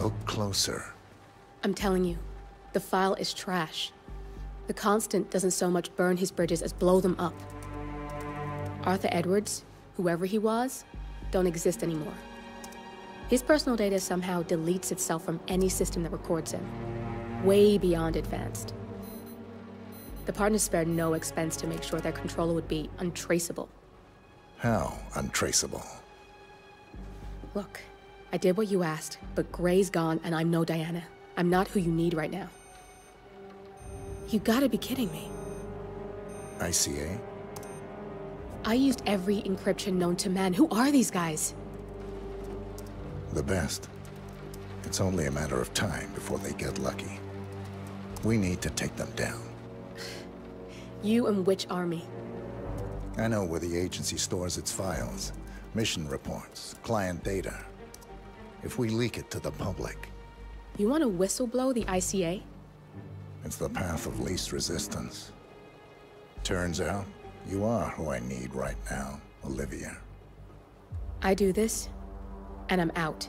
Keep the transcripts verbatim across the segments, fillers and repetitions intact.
Look closer. I'm telling you, the file is trash. The Constant doesn't so much burn his bridges as blow them up. Arthur Edwards, whoever he was, don't exist anymore. His personal data somehow deletes itself from any system that records him. Way beyond advanced. The partners spared no expense to make sure their controller would be untraceable. How untraceable? Look, I did what you asked, but Gray's gone and I'm no Diana. I'm not who you need right now. You gotta be kidding me. I C A? I used every encryption known to man. Who are these guys? The best. It's only a matter of time before they get lucky. We need to take them down. You and which army? I know where the agency stores its files, mission reports, client data. If we leak it to the public... You want to whistleblow the I C A? It's the path of least resistance. Turns out, you are who I need right now, Olivia. I do this, and I'm out.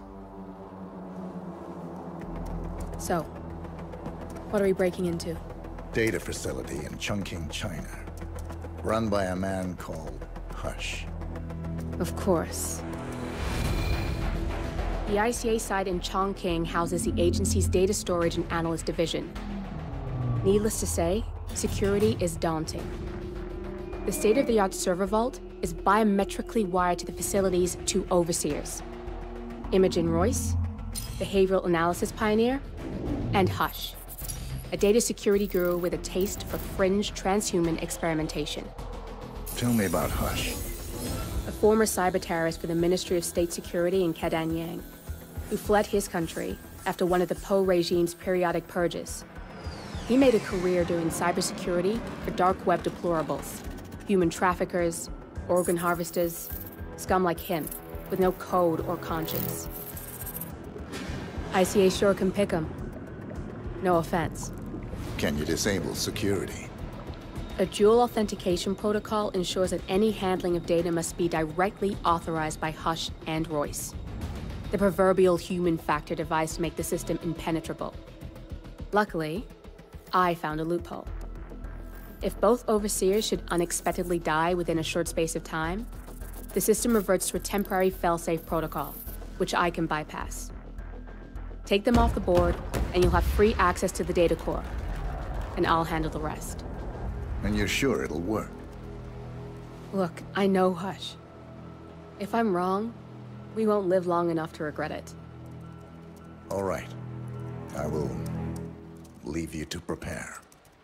So, what are we breaking into? Data facility in Chongqing, China. Run by a man called Hush. Of course. The I C A site in Chongqing houses the agency's data storage and analyst division. Needless to say, security is daunting. The state-of-the-art server vault is biometrically wired to the facility's two overseers. Imogen Royce, behavioral analysis pioneer, and Hush, a data security guru with a taste for fringe transhuman experimentation. Tell me about Hush. A former cyber terrorist for the Ministry of State Security in Kedanyang, who fled his country after one of the Po regime's periodic purges. He made a career doing cybersecurity for dark web deplorables, human traffickers, organ harvesters, scum like him, with no code or conscience. I C A sure can pick him. No offense. Can you disable security? A dual authentication protocol ensures that any handling of data must be directly authorized by Hush and Royce. The proverbial human factor device to make the system impenetrable. Luckily, I found a loophole. If both overseers should unexpectedly die within a short space of time, the system reverts to a temporary fail-safe protocol, which I can bypass. Take them off the board, and you'll have free access to the data core, and I'll handle the rest. And you're sure it'll work? Look, I know Hush. If I'm wrong, we won't live long enough to regret it. All right. I will leave you to prepare.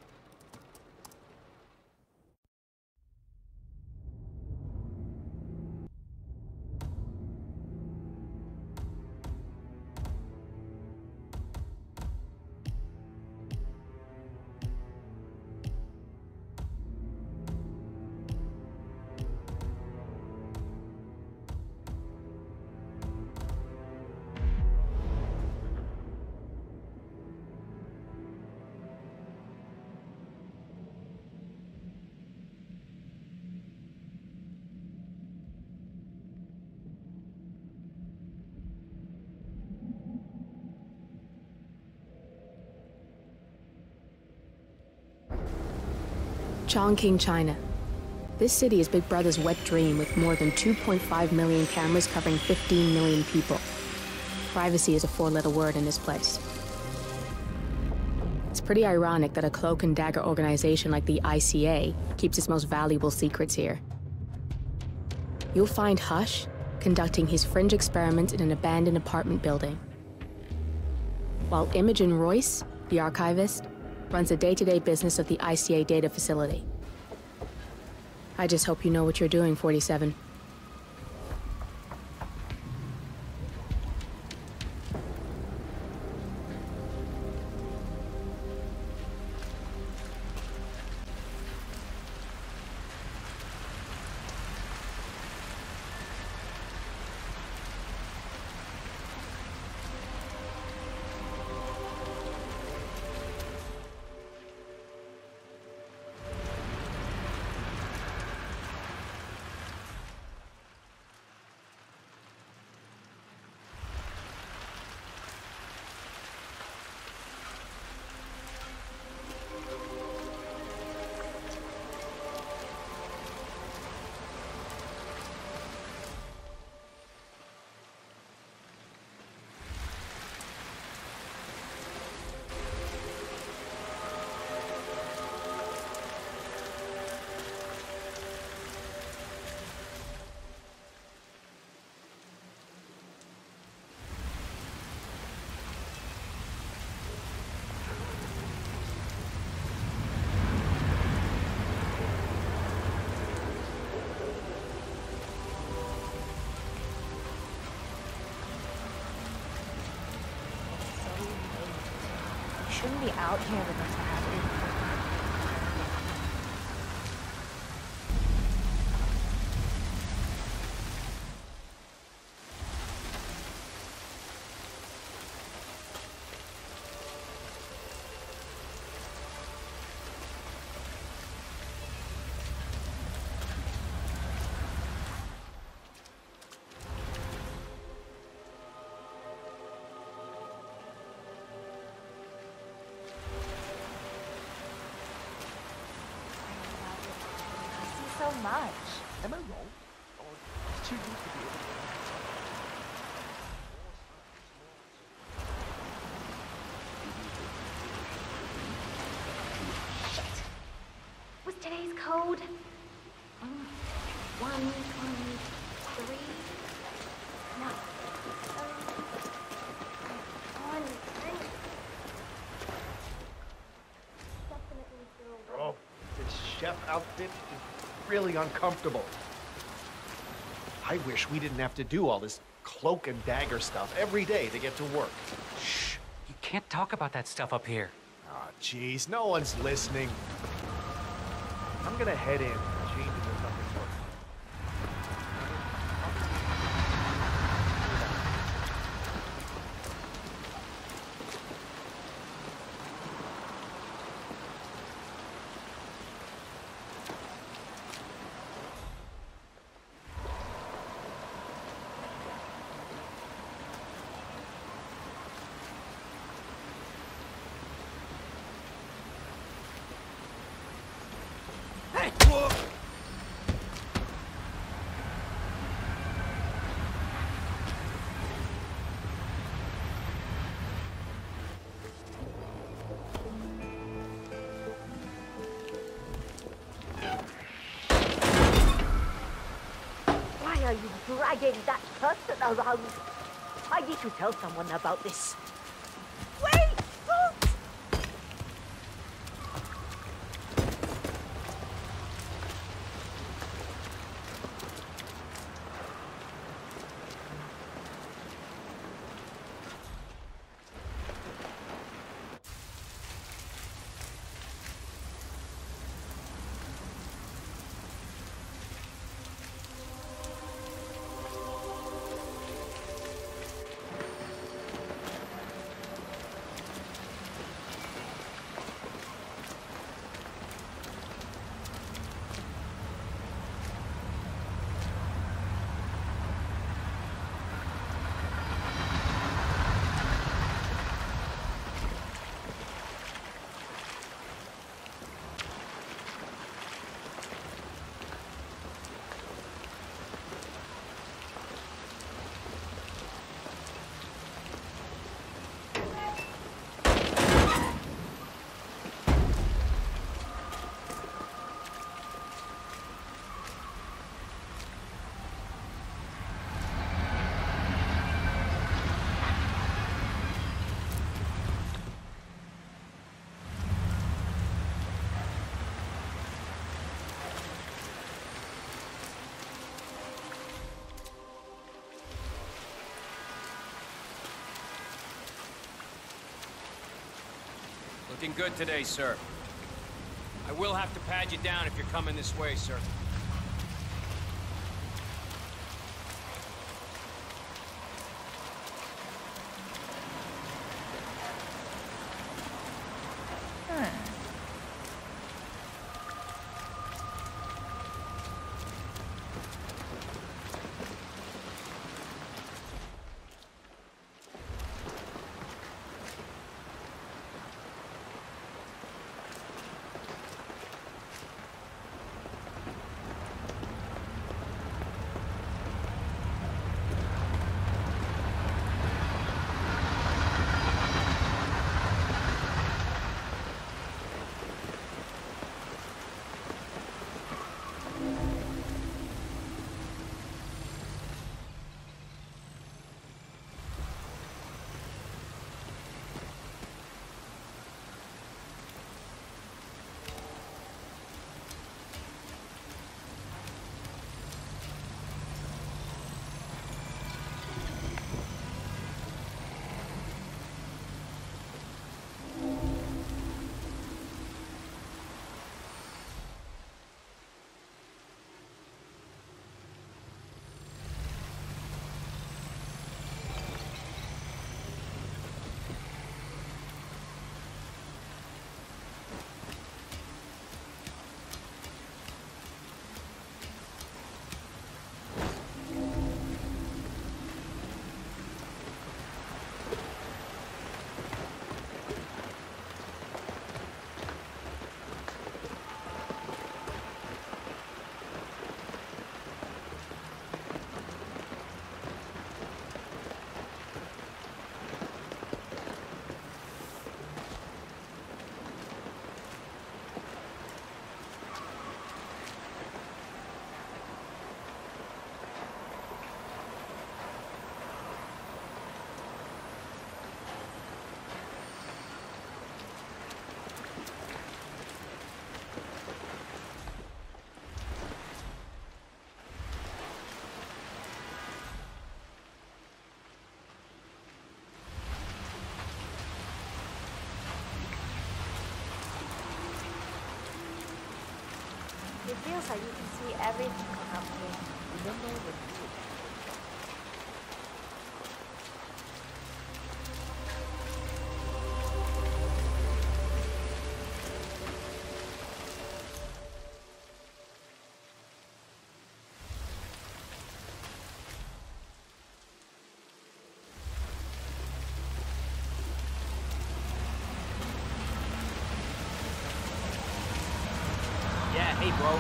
Chongqing, China. This city is Big Brother's wet dream with more than two point five million cameras covering fifteen million people. Privacy is a four-letter word in this place. It's pretty ironic that a cloak and dagger organization like the I C A keeps its most valuable secrets here. You'll find Hush conducting his fringe experiments in an abandoned apartment building, while Imogen Royce, the archivist, runs the day-to-day business of the I C A data facility. I just hope you know what you're doing, forty-seven. shouldn't be out here with us to have it. So much. Am I wrong? Or did you used to be able to Shit. Was today's code? Um, one, one, three. No. Um, one, three. Definitely feel. Oh, this chef outfit is really uncomfortable. I wish we didn't have to do all this cloak and dagger stuff every day to get to work. Shh! You can't talk about that stuff up here. Ah, jeez, no one's listening. I'm gonna head in and change into something more. Why are you dragging that person around? I need to tell someone about this. Wait! Don't! Looking good today, sir. I will have to pad you down if you're coming this way, sir. feels like you can see everything from up here. Remember when you were Yeah, hey, bro.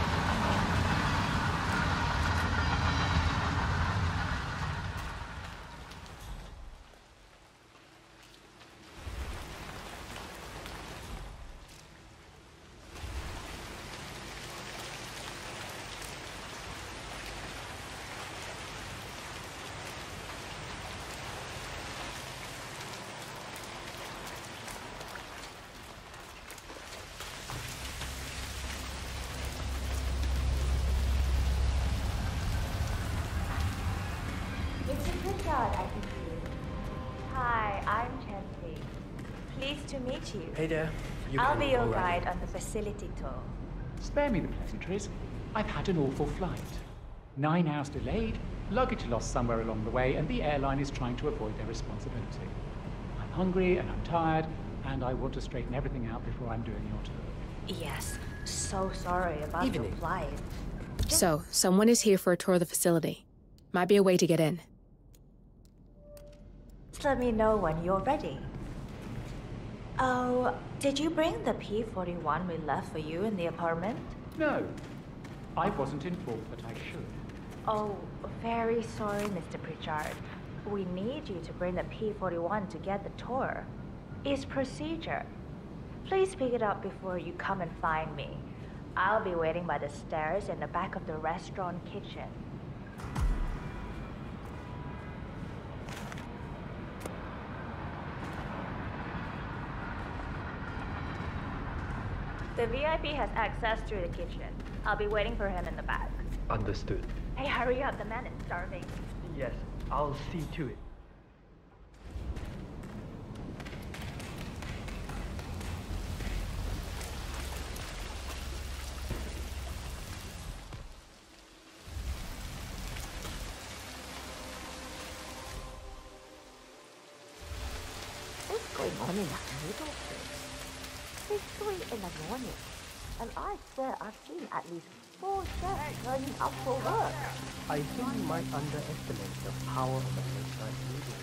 Mister Pritchard, I can see. Hi, I'm Chelsea. Pleased to meet you. Hey there. You I'll can be your already- guide on the facility tour. Spare me the pleasantries. I've had an awful flight. Nine hours delayed, luggage lost somewhere along the way, and the airline is trying to avoid their responsibility. I'm hungry and I'm tired, and I want to straighten everything out before I'm doing your tour. Yes, so sorry about Evening. your flight. So, someone is here for a tour of the facility. Might be a way to get in. Just let me know when you're ready. Oh, did you bring the P forty-one we left for you in the apartment? No, I wasn't informed that I should. Oh, very sorry, Mister Pritchard. We need you to bring the P forty-one to get the tour. It's procedure. Please pick it up before you come and find me. I'll be waiting by the stairs in the back of the restaurant kitchen. The V I P has access to the kitchen. I'll be waiting for him in the back. Understood. Hey, hurry up, the man is starving. Yes, I'll see to it. What's going on in that middle place? It's three in the morning, and I swear I've seen at least four chefs turning up for work. I think you might underestimate the power of a midnight meeting.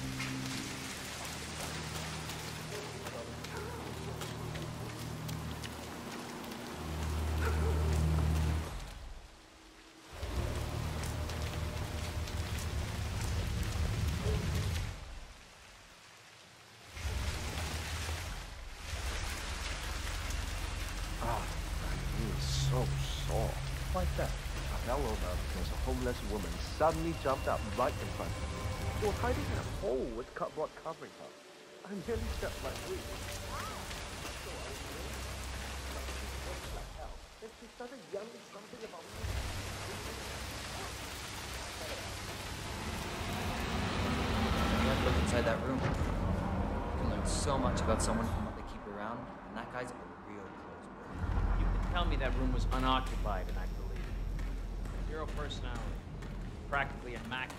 so sore. Like that. I fell over because a homeless woman suddenly jumped up right in front of me. She was hiding in a hole with cupboard covering her. I nearly stepped my feet. Then she started yelling something about me. Let's look inside that room. You can learn so much about someone from what they keep around, and that guy's a real close boy. You can tell me that room was unoccupied, and I believe it. Zero personality. Practically immaculate.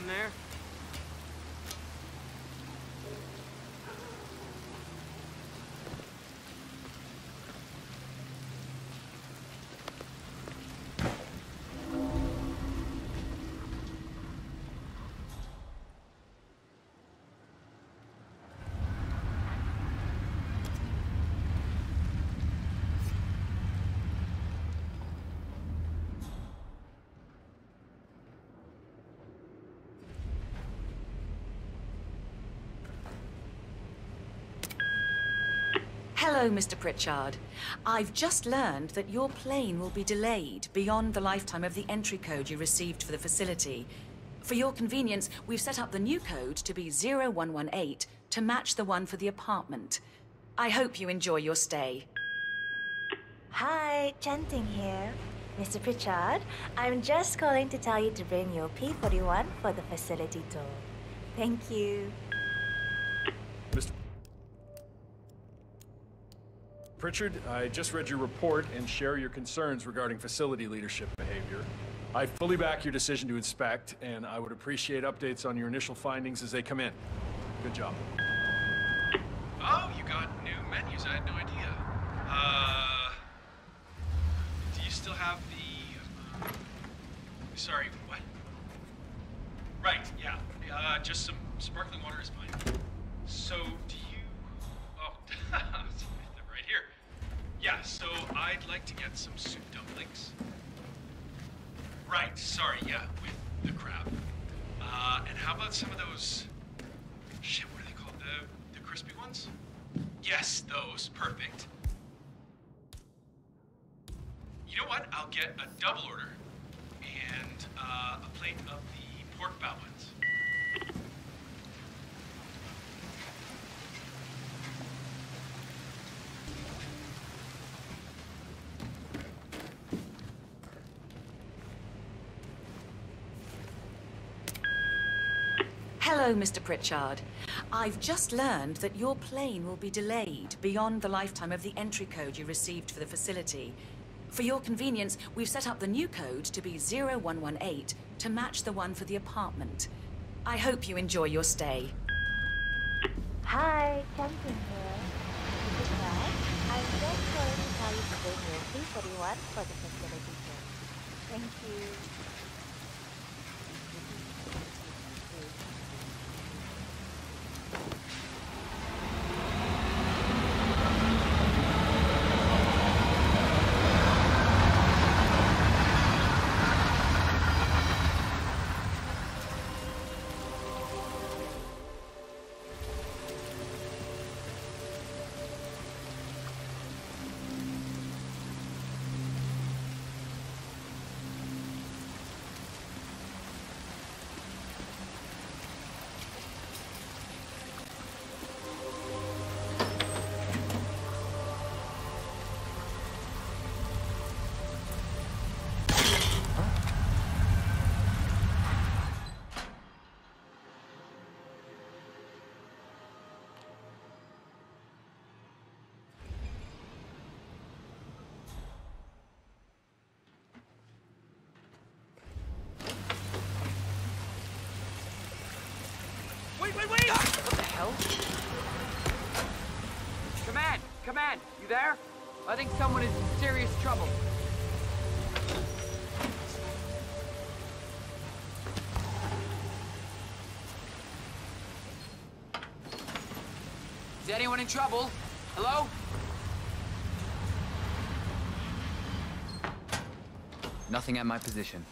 Anyone there? Hello, Mister Pritchard. I've just learned that your plane will be delayed beyond the lifetime of the entry code you received for the facility. For your convenience, we've set up the new code to be zero one one eight to match the one for the apartment. I hope you enjoy your stay. Hi, Chanting here. Mister Pritchard, I'm just calling to tell you to bring your P forty-one for the facility tour. Thank you. Mister Pritchard, I just read your report and share your concerns regarding facility leadership behavior. I fully back your decision to inspect, and I would appreciate updates on your initial findings as they come in. Good job. Oh, you got new menus. I had no idea. Uh, do you still have the... Uh, sorry, what? Right, yeah. Uh, just some sparkling water is fine. So, do you... Oh, right here. Yeah, so I'd like to get some soup dumplings. Right, sorry, yeah, with the crab. Uh, and how about some of those... Shit, what are they called? The, the crispy ones? Yes, those. Perfect. You know what? I'll get a double order and uh, a plate of the pork bao buns. Hello, Mister Pritchard. I've just learned that your plane will be delayed beyond the lifetime of the entry code you received for the facility. For your convenience, we've set up the new code to be zero one one eight to match the one for the apartment. I hope you enjoy your stay. Hi, Chanting here. Mister Pritchard, I'm just calling to tell you to bring your P forty-one for the facility tour. Thank you. Wait, wait, wait! What the hell? Command! Command! You there? I think someone is in serious trouble. Is anyone in trouble? Hello? Nothing at my position.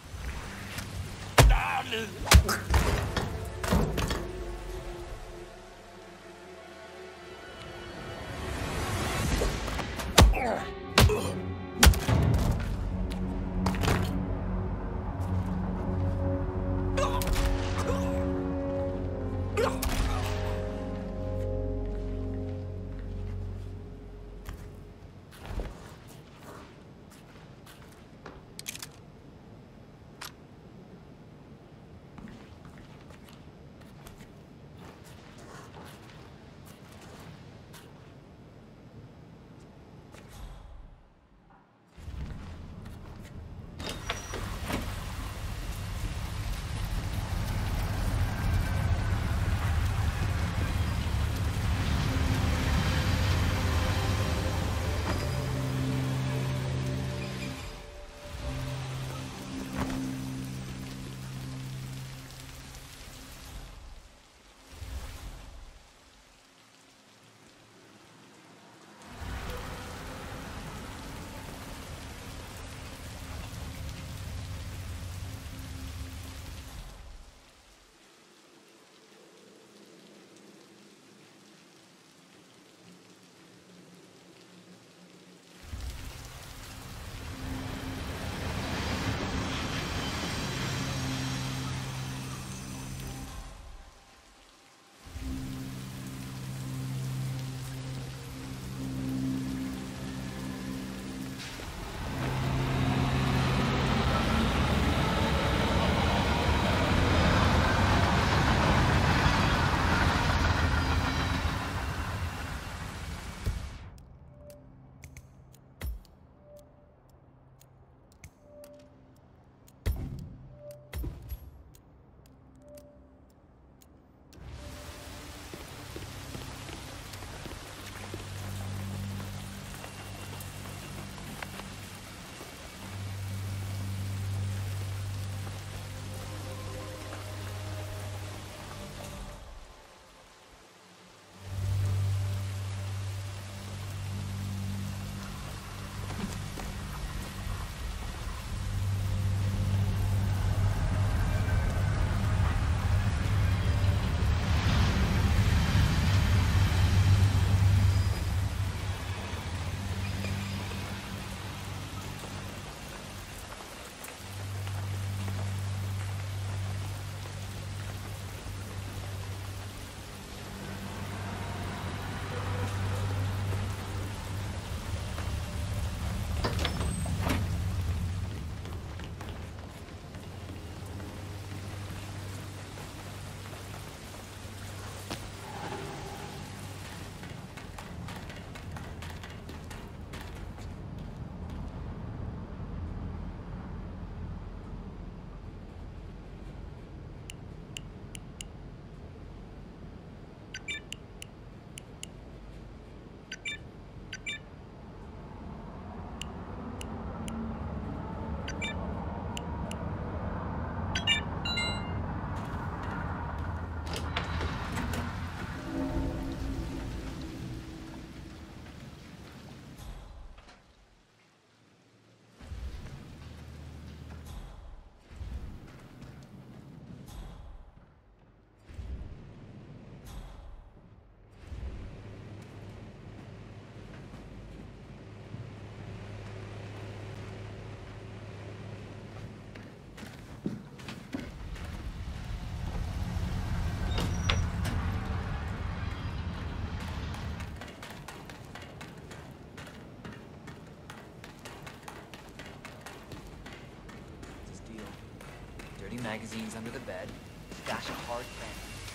magazines under the bed, stash a hard pen.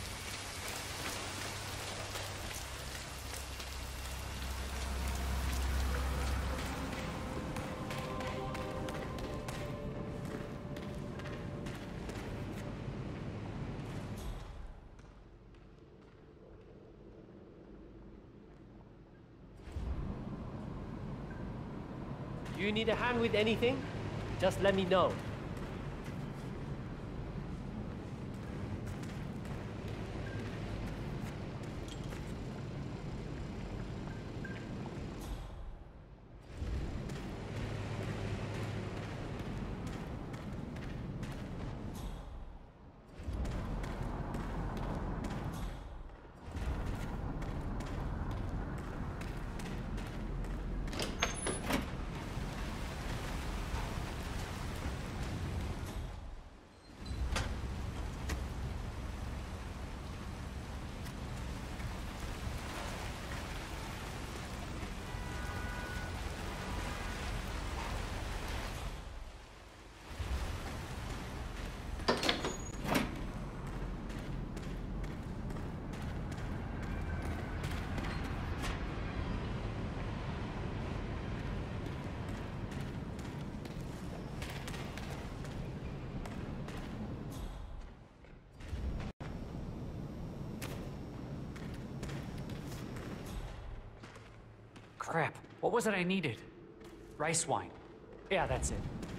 Do you need a hand with anything? Just let me know. Crap, what was it I needed? Rice wine. Yeah, that's it.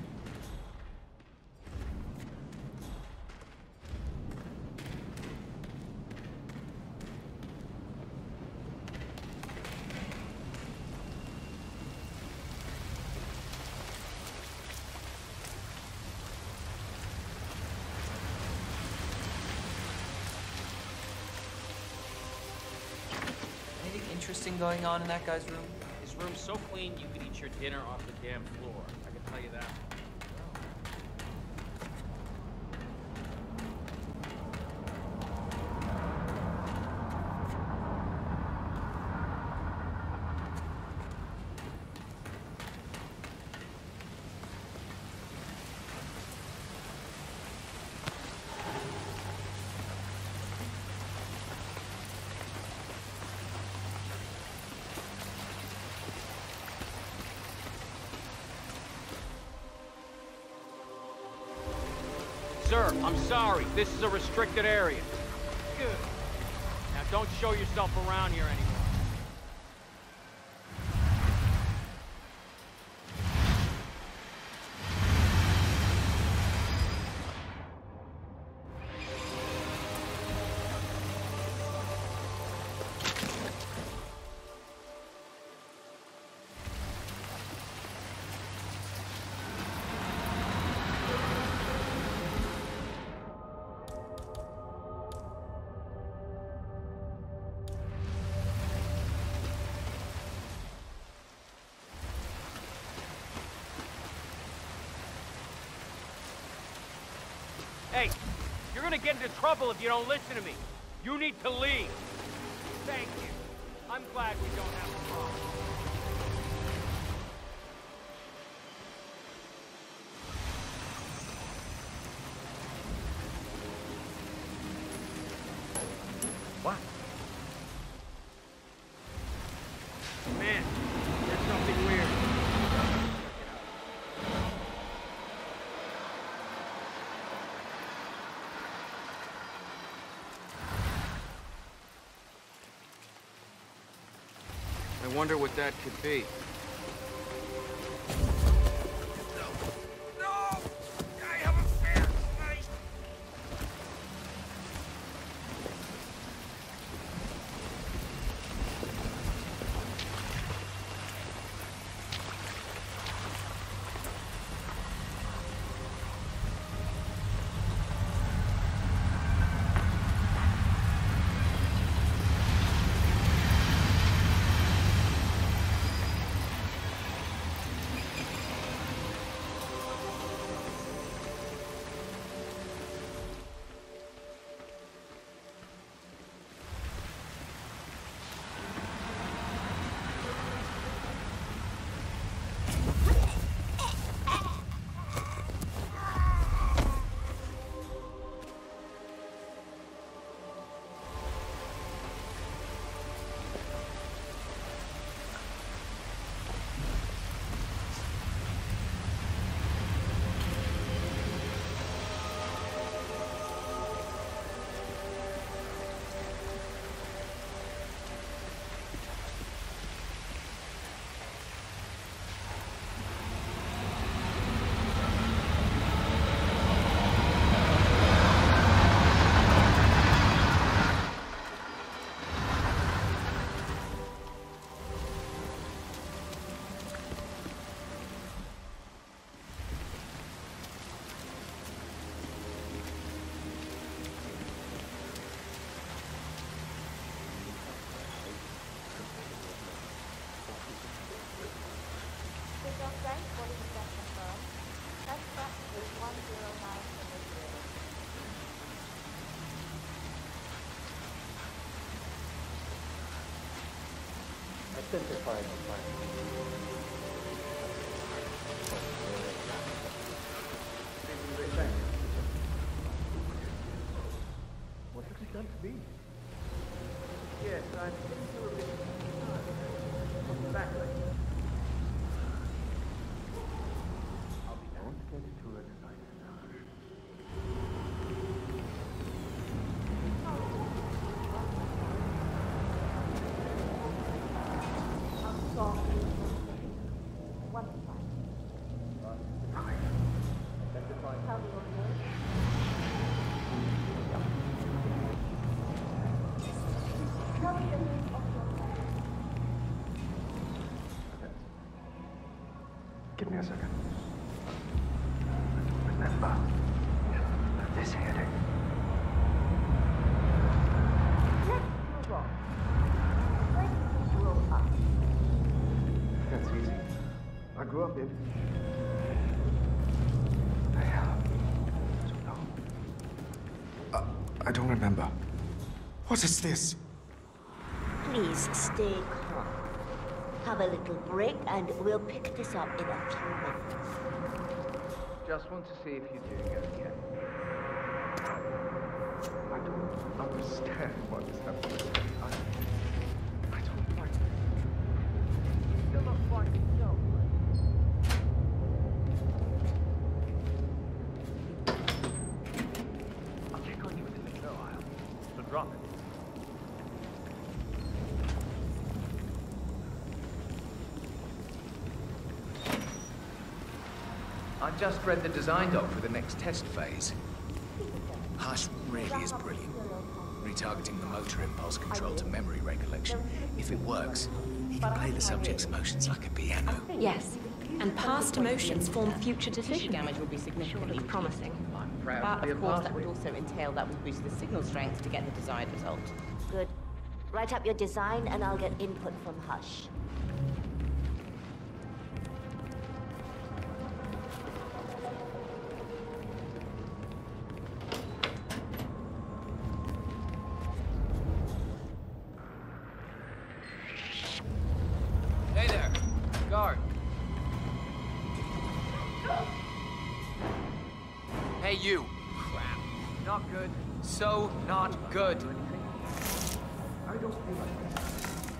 Anything interesting going on in that guy's room? His room's so clean you could eat your dinner off the damn floor. I can tell you that. Sir, I'm sorry. This is a restricted area. Good. Now don't show yourself around here anymore. Hey, you're gonna get into trouble if you don't listen to me. You need to leave. Thank you. I'm glad we don't have a problem. What? Man, there's something weird. I wonder what that could be. Simplifying the plan. What have you done to me? Yes, I'm still a bit tired. Back way. I'll be down to get to a designer now. I'm sorry. One fine. Tell me your name. Tell me the name of your friend. Give me a second. Remember, this headache. Let's move on. When did you grow up? That's easy. I grew up in... I have... Uh, I don't remember. What is this? Please stay calm. Have a little break and we'll pick this up in a few minutes. Just want to see if you're doing okay. I don't understand what is happening. I, I don't like it. Still not quite yourself, I'll check on you in a little while. So drop it. I just read the design doc for the next test phase. Hush really is brilliant. Retargeting the motor impulse control to memory recollection. If it works, he can play the subject's emotions like a piano. Yes, and past emotions form future decision damage would be significantly promising. I'm proud But to be a of course, part that of would it. also entail that we boost the signal strength to get the desired result. Good. Write up your design and I'll get input from Hush. Hey there, guard. Hey you. Crap. Not good. So not good. I don't feel like this.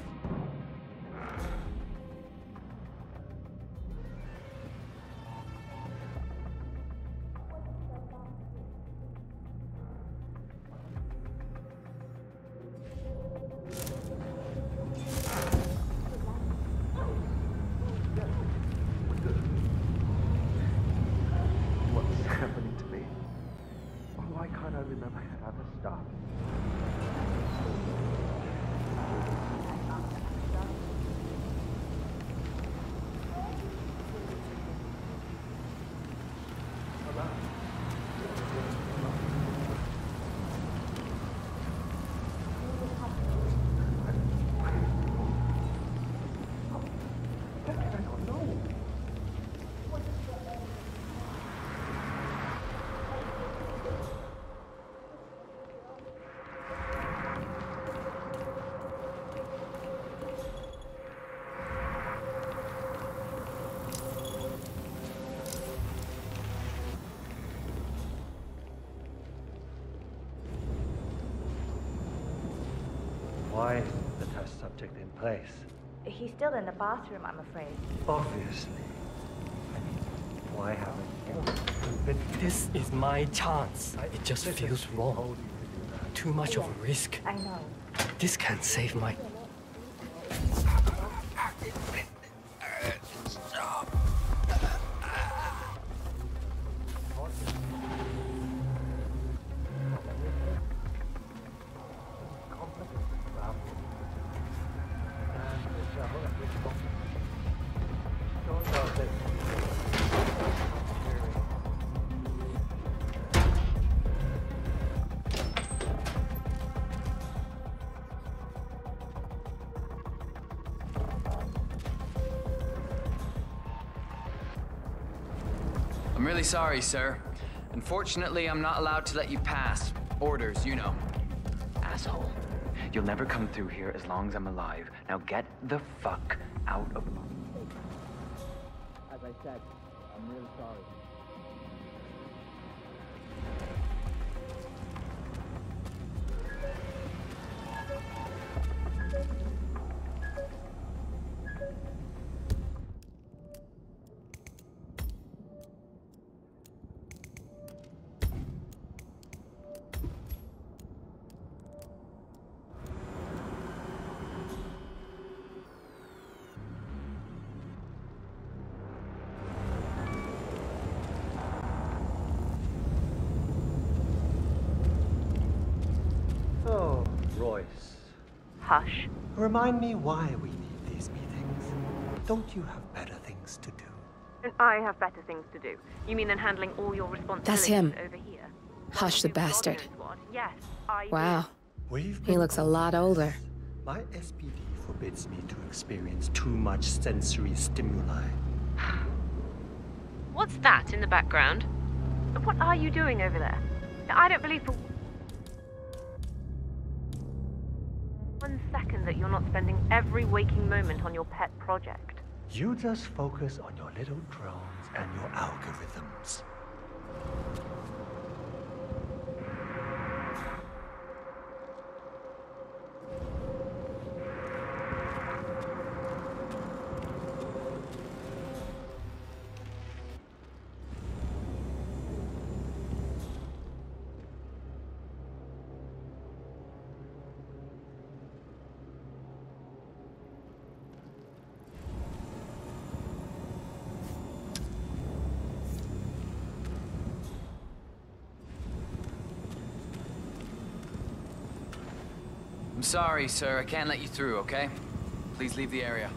What's happening to me? Why can't I remember how to stop? Why isn't the test subject in place? He's still in the bathroom, I'm afraid. Obviously. Why haven't you? But this is my chance. It just feels wrong. Too much of a risk. I know. This can't save my... I'm really sorry, sir. Unfortunately, I'm not allowed to let you pass. Orders, you know. Asshole. You'll never come through here as long as I'm alive. Now get the fuck out of my... As I said, I'm really sorry. So, Royce. Hush. Remind me why we need these meetings. Don't you have better things to do? And I have better things to do. You mean than handling all your responsibilities That's him. over here? Hush the bastard. Yes, I Wow. We've He looks a lot older. My S P D forbids me to experience too much sensory stimuli. What's that in the background? What are you doing over there? I don't believe for one second that you're not spending every waking moment on your pet project. You just focus on your little drones and your algorithms. I'm sorry, sir. I can't let you through, okay? Please leave the area.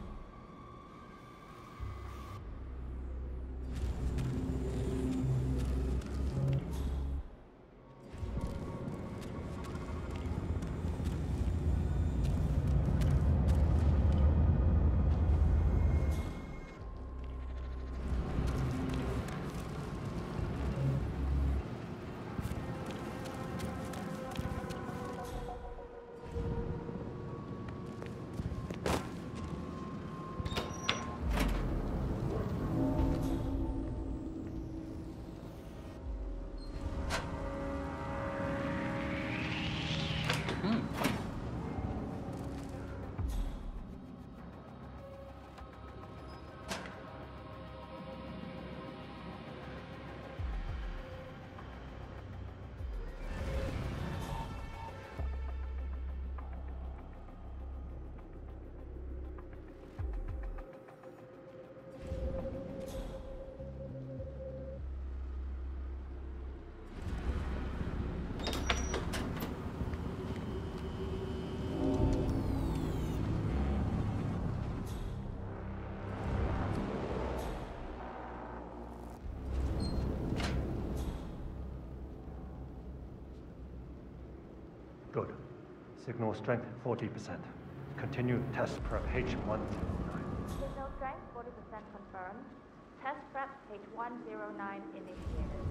Good. Signal strength forty percent. Continue test prep H one zero nine. Signal strength forty percent confirmed. Test prep H one zero nine initiated.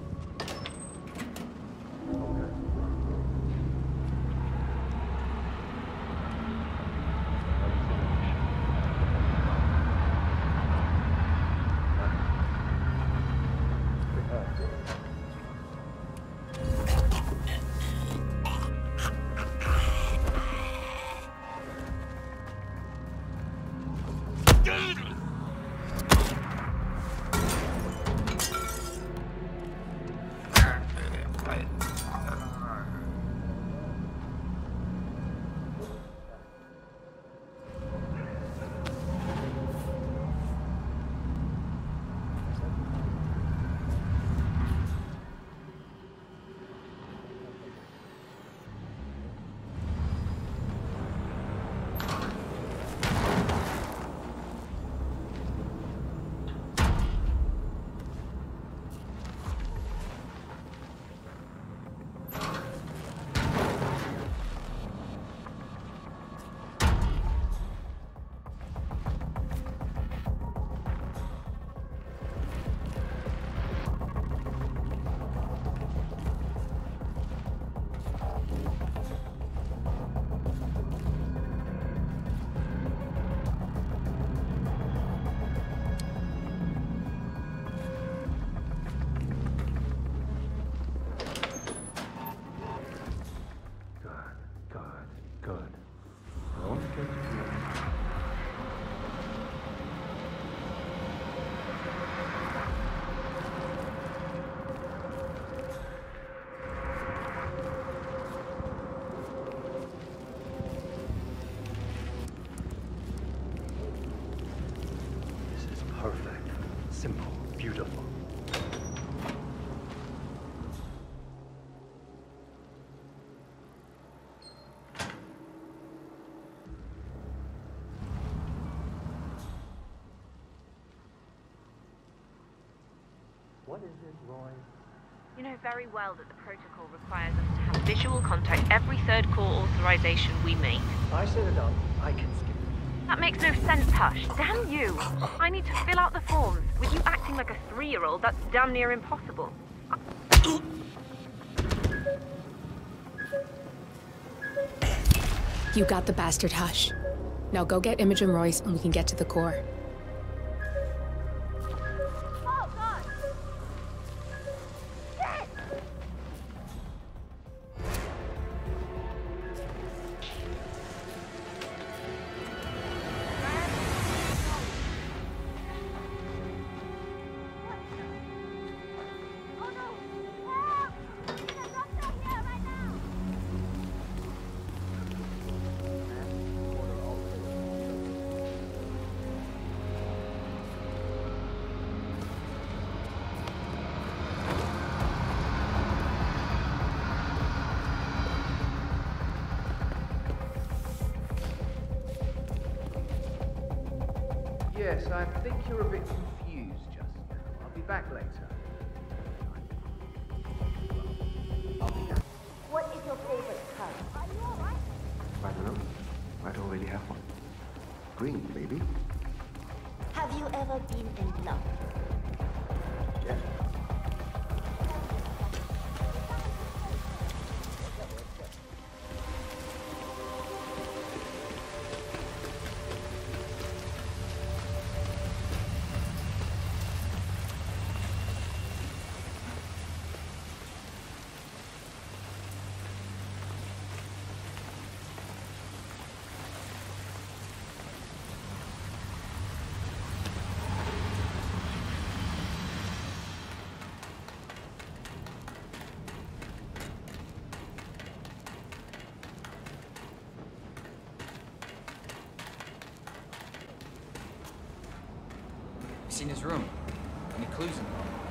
Okay. Perfect. Simple. Beautiful. What is it, Roy? You know very well that the protocol requires us to have visual contact every third call authorization we make. I set it up. I can skip it. That makes no sense, Hush. Damn you! I need to fill out the forms. With you acting like a three-year-old, that's damn near impossible. You got the bastard, Hush. Now go get Imogen Royce and we can get to the core. Yes, I think you're a bit confused just now. I'll be back later. I'll be back. What is your favorite color? Are you alright? I don't know. I don't really have one. Green, maybe? Have you ever been in love? Yeah. Seen his room. Any clues in there?